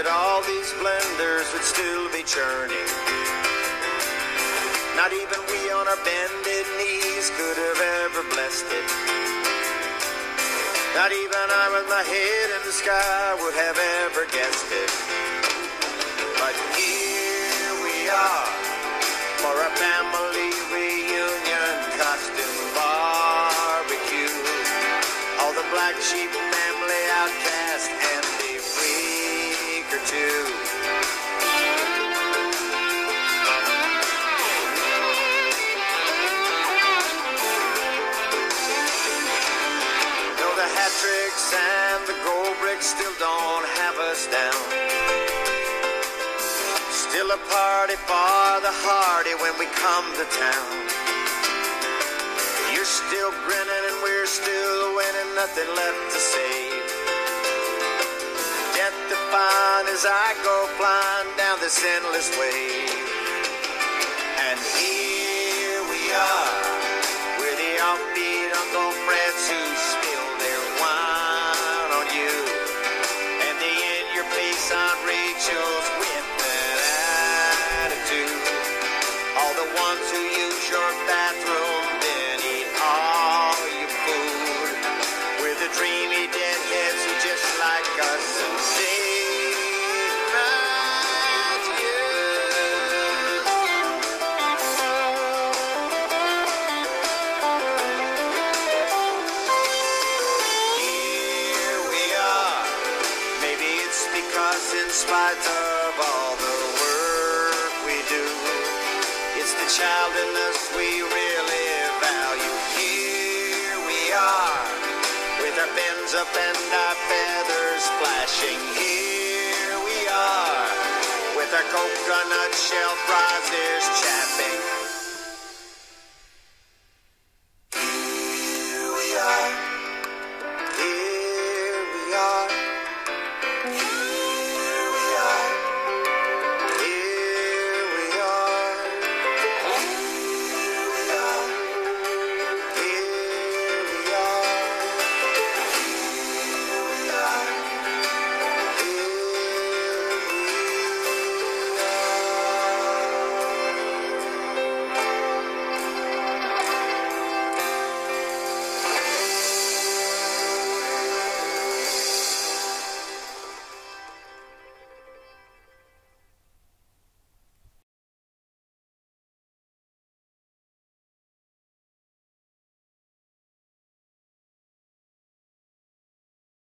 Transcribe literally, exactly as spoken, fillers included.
that all these blenders would still be churning. Not even we on our bended knees could have ever blessed it. Not even I with my head in the sky would have ever guessed it. But here we are for a family reunion costume barbecue. All the black sheep family outcast and a freak or two. Though the hat tricks and the gold bricks still don't have us down, still a party for the hardy when we come to town. You're still grinning and we're still winning, nothing left to save. Death defined as I go flying down this endless wave. And here we are, we're the offbeat Uncle Freds who spilled their wine on you, and the in-your-face Aunt Rachel's with an attitude. All the ones who use your bathroom, then eat all your food. We're the dreamy deadheads who just like us and say goodnight to you. Here we are. Maybe it's because in spite of all the work we do, it's the child in us we really value. Here we are, with our fins up and our feathers flashing. Here we are, with our coconut shell fries ears chapping.